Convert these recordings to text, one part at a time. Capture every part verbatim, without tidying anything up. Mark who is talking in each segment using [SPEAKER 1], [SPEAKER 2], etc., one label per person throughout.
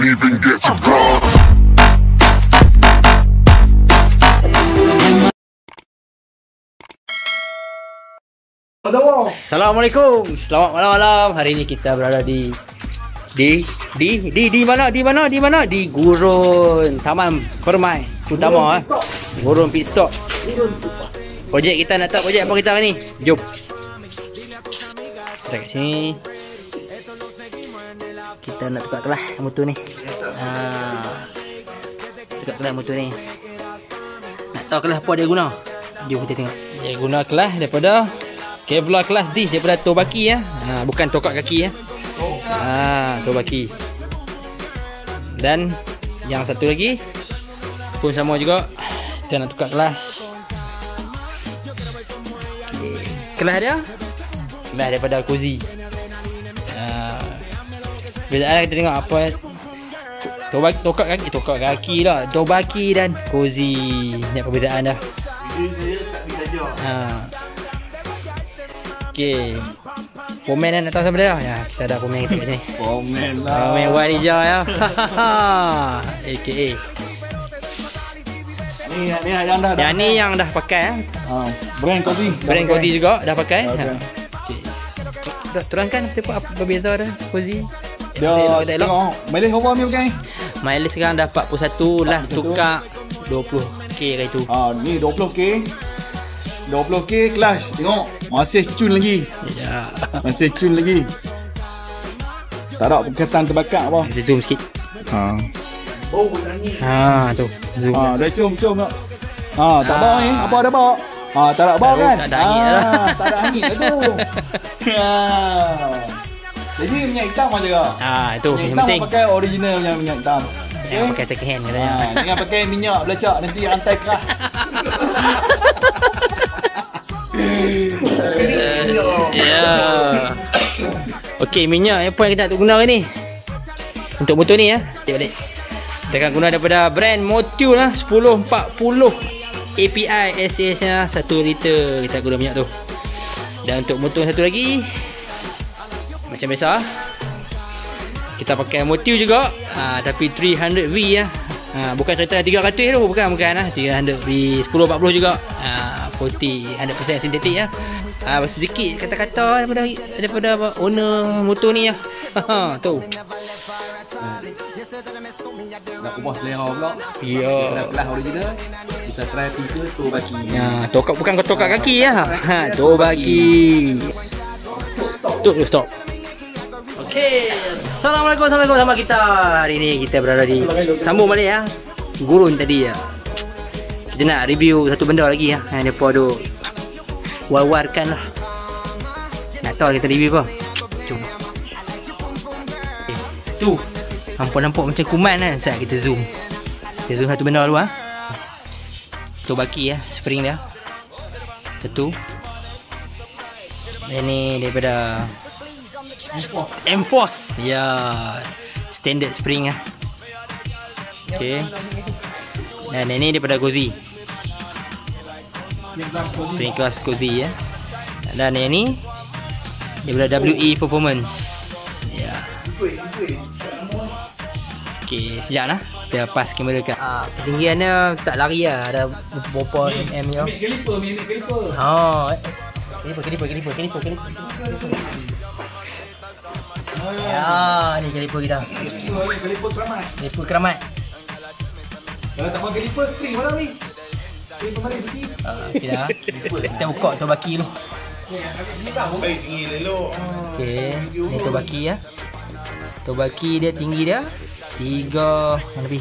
[SPEAKER 1] even get to God.
[SPEAKER 2] Assalamualaikum. Selamat malam-malam. Hari ini kita berada di di di di di mana? Di mana? Di mana? Di Gurun Taman Permai Utama. Gurun Pit Stop. Projek kita nak tahu projek apa kita hari ni? Jom. Kita kat sini. Kita nak tukar kelas motor ni. Ha. Tukar kelas motor ni. Nak tahu kelas apa dia guna? Jom kita tengok. Dia guna kelas daripada Kevlar kelas D daripada Tobaki ya. Ha, bukan tokak kaki ya. Ha, Tobaki. Dan yang satu lagi pun sama juga. Kita nak tukar kelas. Kelas dia kelas daripada Cozy. Ha, bedaan kita tengok apa Tobaki, tokak kaki, tokak kaki lah. Tobaki dan Cozy. Ni perbezaan dah. Ha. Okey. Komen nak tahu siapa dia? Ya, kita ada komen kita kat sini.
[SPEAKER 3] Komen lah.
[SPEAKER 2] Komen Warija ya. A K A.
[SPEAKER 3] Ni ni yang dah.
[SPEAKER 2] Yang ni yang dah pakai ya.
[SPEAKER 3] Ha, brand Cozy.
[SPEAKER 2] Brand Cozy juga dah pakai.
[SPEAKER 3] Okay.
[SPEAKER 2] Ha. Okey. Dah terangkan apa apa berbeza dah Cozy.
[SPEAKER 3] Dia tengok mileage berapa ni bukan?
[SPEAKER 2] Mileage sekarang dah empat puluh satu, last tukar dua puluh K kali tu.
[SPEAKER 3] Ha, ni dua puluh K. dua puluh K clutch. Tengok masih cun lagi.
[SPEAKER 2] Ya.
[SPEAKER 3] Masih cun lagi. Tak ada kesan terbakar apa.
[SPEAKER 2] Kita zoom sikit.
[SPEAKER 3] Ha.
[SPEAKER 1] Oh, nangis.
[SPEAKER 2] Ha tu. Zoom.
[SPEAKER 3] Ha, dah cum-cum tak. Ha, tak
[SPEAKER 2] Ah.
[SPEAKER 3] bau ni. Apa ada bau? Ha, tak ada bau
[SPEAKER 2] Tak-
[SPEAKER 3] kan?
[SPEAKER 2] tak ada angin
[SPEAKER 3] Ha,
[SPEAKER 2] dah.
[SPEAKER 3] tak ada angin dah tu. Ha. Jadi minyak hitam aja ke?
[SPEAKER 2] Ha itu
[SPEAKER 3] Minyak
[SPEAKER 2] yang
[SPEAKER 3] hitam
[SPEAKER 2] penting.
[SPEAKER 3] pakai original punya minyak hitam.
[SPEAKER 2] Yang pakai second hand katanya.
[SPEAKER 3] Ha, jangan pakai minyak belecak nanti rantai keras.
[SPEAKER 2] Ya. Okey, minyak apa yang kita nak guna ni? Untuk motor ni ya. Cek balik. Kita akan guna daripada brand Motul lah sepuluh empat puluh A P I S S nya satu liter kita guna minyak tu. Dan untuk motor satu lagi macam biasa kita pakai Motul juga. Ha, tapi tiga ratus V ya. Ha, bukan cerita tiga ratus tu, bukan bukan lah. tiga ratus V sepuluh empat puluh juga. Ha, empat puluh peratus sintetik ya. Ha, sedikit kata-kata daripada daripada apa, owner motor ni ya. Ha, tu.
[SPEAKER 3] Nak ubah selera pula.
[SPEAKER 2] Ya.
[SPEAKER 3] Kita kelas original. Kita try tiga Tobaki.
[SPEAKER 2] Ya, tokak bukan tokak kaki ya. Ha, Tobaki. Tu stop. Okey, Assalamualaikum Assalamualaikum sama kita. Hari ni kita berada di sambung balik ya. Gurun tadi ya. Kita nak review satu benda lagi ya. Yang depa tu war-warkan lah. Nak tahu kita review apa? Jom. Eh, tu. Nampak-nampak macam kuman kan. Saat kita zoom. Kita zoom satu benda dulu ah. Tobaki ya, spring dia. Satu. Dan ni daripada Enforce. Ya. Standard spring ah. Okey. Dan ini daripada Cozy. Spring class Cozy ya. Dan yang ni daripada W E Performance. Ya. Okey, sekejap lah. Kita pas kamera kat. Ah, ketinggiannya tak lari lah. Ada berapa mm nya.
[SPEAKER 3] Kaliper, minit kaliper.
[SPEAKER 2] Oh. Kaliper, kaliper, kaliper, kaliper, kaliper. Ya, ni kaliper kita.
[SPEAKER 3] Kaliper keramat.
[SPEAKER 2] Kaliper keramat.
[SPEAKER 3] Kalau tak mau kaliper spring mana ni? Kaliper mana bersih?
[SPEAKER 2] Ah, okey dah. Kita buka Tobaki dulu.
[SPEAKER 1] Baik tinggi lelok.
[SPEAKER 2] Okey, ni Tobaki ya. Tobaki dia tinggi dia tiga lebih.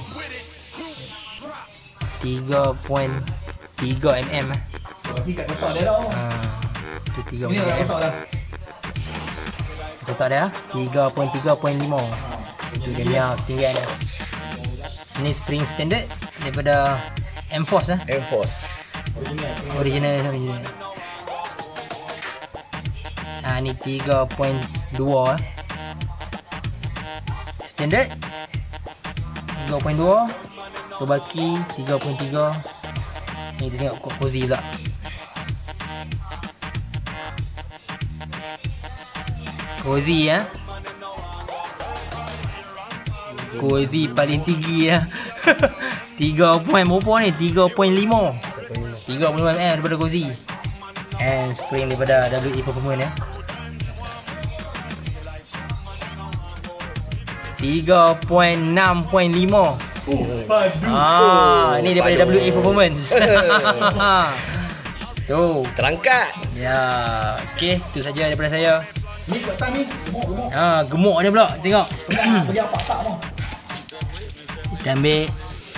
[SPEAKER 2] tiga koma tiga mm ah.
[SPEAKER 3] Bagi kat kotak dia dah.
[SPEAKER 2] Ha. Tu tiga
[SPEAKER 3] Ini dah
[SPEAKER 2] mm.
[SPEAKER 3] kotak dah.
[SPEAKER 2] Kotak dia tiga koma tiga koma lima. Itu dia punya ketinggian dia. Ini spring standard daripada Enforce ah.
[SPEAKER 1] Enforce.
[SPEAKER 2] Original original. Ah ni tiga koma dua. Standard tiga koma dua. Tobaki tiga koma tiga. Ni kita tengok Cozy pula. Cozy ya. Cozy paling tinggi ya. tiga point berapa ni? tiga point lima. tiga point lima milimeter daripada Cozy. And spring daripada W E Performance ya. tiga point enam point lima.
[SPEAKER 3] Oh,
[SPEAKER 2] Ah, ni daripada W E Performance. Tu,
[SPEAKER 4] Terangkat.
[SPEAKER 2] ya. Okey, tu saja daripada saya.
[SPEAKER 3] Ni kat sana ni, gemuk-gemuk.
[SPEAKER 2] Ha, gemuk dia pula. Tengok.
[SPEAKER 3] Bagi apa tak mau.
[SPEAKER 2] Kita ambil.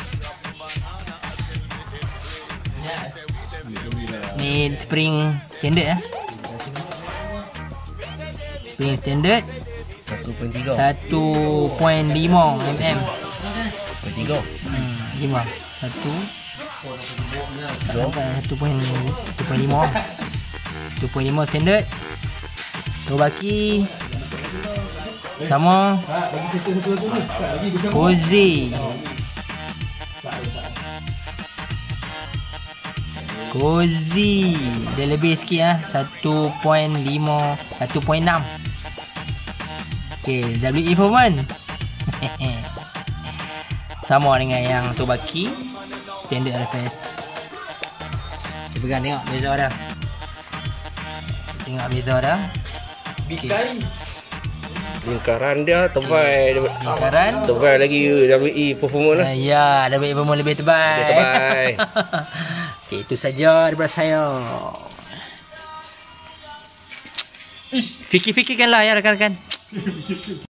[SPEAKER 2] Ni spring standard eh. Spring standard
[SPEAKER 4] satu perpuluhan tiga.
[SPEAKER 2] satu perpuluhan lima milimeter.
[SPEAKER 4] satu perpuluhan tiga.
[SPEAKER 2] Hmm, lima. Satu. Satu perpuluhan lima. Satu perpuluhan lima standard. Tobaki sama
[SPEAKER 3] Ha, bagi satu-satu dulu. Bagi dia
[SPEAKER 2] Cozy. Cozy. Dia lebih sikit ah, satu perpuluhan lima, satu perpuluhan enam. Okey, W E Performance. Sama dengan yang Tobaki. Standard R F S. Kita pegang tengok beza dah. Tengok beza dah.
[SPEAKER 3] bikai.
[SPEAKER 4] Lingkaran dia tebal.
[SPEAKER 2] Lingkaran.
[SPEAKER 4] Tebal lagi W E Performance lah.
[SPEAKER 2] Uh, ya, W E Performance lebih tebal.
[SPEAKER 4] Lebih tebal.
[SPEAKER 2] Okey, itu saja daripada saya. Fikir-fikirkanlah ya rakan-rakan.